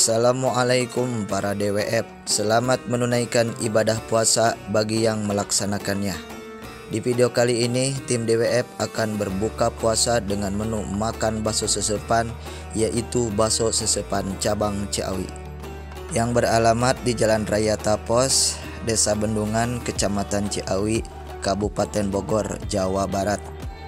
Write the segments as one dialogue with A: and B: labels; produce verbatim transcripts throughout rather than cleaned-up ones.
A: Assalamualaikum para D W F. Selamat menunaikan ibadah puasa bagi yang melaksanakannya. Di video kali ini, tim D W F akan berbuka puasa dengan menu makan bakso sesepan, yaitu bakso sesepan cabang Ciawi, yang beralamat di Jalan Raya Tapos, Desa Bendungan, Kecamatan Ciawi, Kabupaten Bogor, Jawa Barat.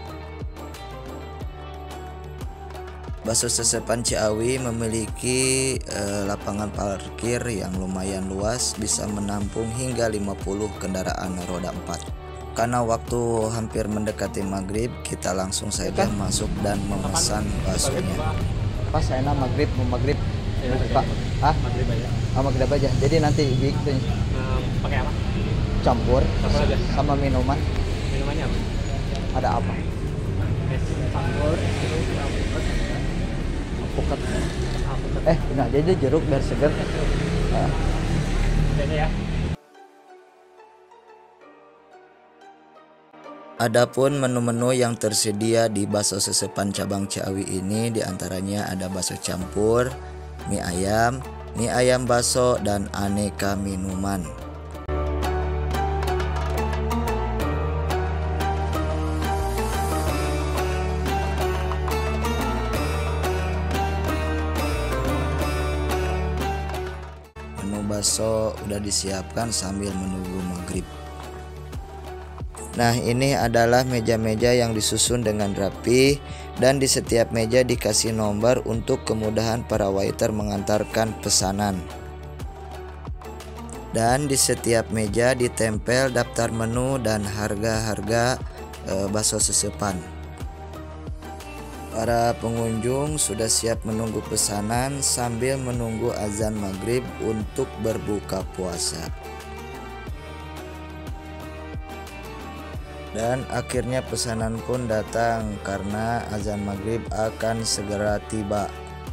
A: Bakso sesepan Ciawi memiliki eh, lapangan parkir yang lumayan luas, bisa menampung hingga lima puluh kendaraan roda empat. Karena waktu hampir mendekati maghrib, kita langsung saja masuk dan memesan baksonya.
B: Pas enak maghrib, mau maghrib, Pak. Ah, maghrib aja. Ah, maghrib aja. Jadi nanti gitu.
C: Um, pakai apa?
B: Campur,
C: Campur aja.
B: sama minuman.
C: Minumannya apa?
B: Ada apa?
C: Campur,
B: Alpukat. Eh, nah jadi jeruk biar segar. Ah.
C: Ini ya.
A: Adapun menu-menu yang tersedia di bakso sesepan cabang Ciawi ini diantaranya ada bakso campur, mie ayam, mie ayam bakso, dan aneka minuman. Menu bakso udah disiapkan sambil menunggu maghrib. Nah, ini adalah meja-meja yang disusun dengan rapi, dan di setiap meja dikasih nomor untuk kemudahan para waiter mengantarkan pesanan. Dan di setiap meja ditempel daftar menu dan harga-harga e, bakso sesepan. Para pengunjung sudah siap menunggu pesanan sambil menunggu azan maghrib untuk berbuka puasa. Dan akhirnya pesanan pun datang karena azan maghrib akan segera tiba.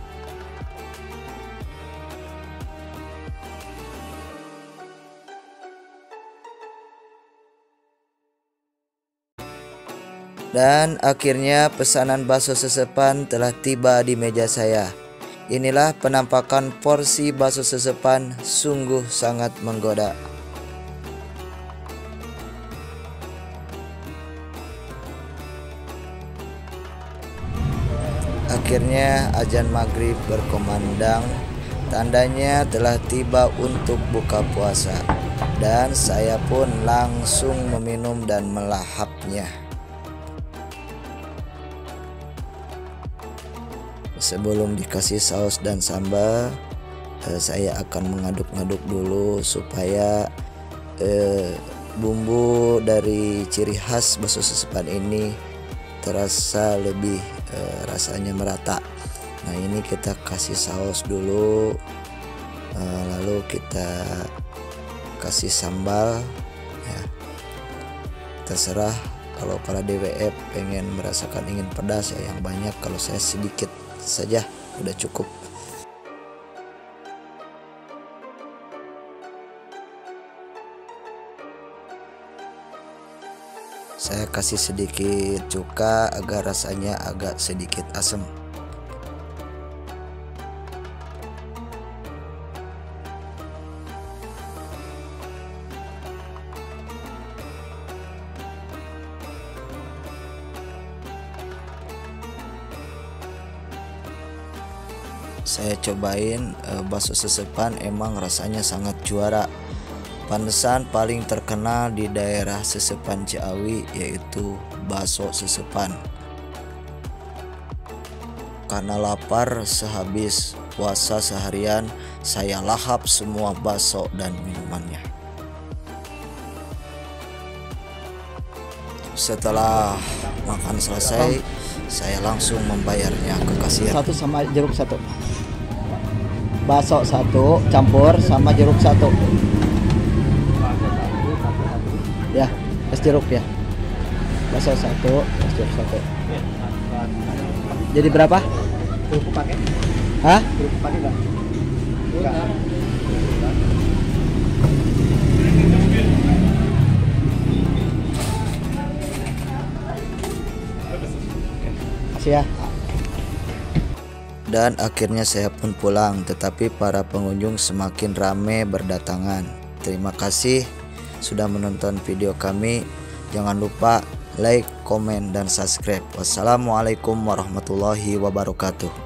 A: Dan akhirnya pesanan bakso sesepan telah tiba di meja saya. Inilah penampakan porsi bakso sesepan, sungguh sangat menggoda. Akhirnya azan maghrib berkumandang, tandanya telah tiba untuk buka puasa, dan saya pun langsung meminum dan melahapnya. Sebelum dikasih saus dan sambal, eh, saya akan mengaduk-ngaduk dulu supaya eh, bumbu dari ciri khas bakso sesepan ini terasa lebih eh, rasanya merata. Nah, ini kita kasih saus dulu, eh, lalu kita kasih sambal ya. Terserah, kalau para D W F pengen merasakan ingin pedas ya yang banyak, kalau saya sedikit saja udah cukup. Saya kasih sedikit cuka agar rasanya agak sedikit asam. Saya cobain e, bakso sesepan, emang rasanya sangat juara. Pantesan paling terkenal di daerah sesepan Ciawi yaitu bakso sesepan. Karena lapar sehabis puasa seharian, saya lahap semua bakso dan minumannya. Setelah makan selesai, saya langsung membayarnya ke kasir.
B: Satu sama jeruk satu. Bakso satu, campur sama jeruk satu. Ya, es jeruk ya. Bakso satu, es jeruk satu. Jadi berapa?
C: Kerupuk pakai?
B: Hah?
C: Kerupuk pakai enggak? Enggak.
B: Kasih ya.
A: Dan akhirnya saya pun pulang, tetapi para pengunjung semakin ramai berdatangan. Terima kasih sudah menonton video kami. Jangan lupa like, komen, dan subscribe. Wassalamualaikum warahmatullahi wabarakatuh.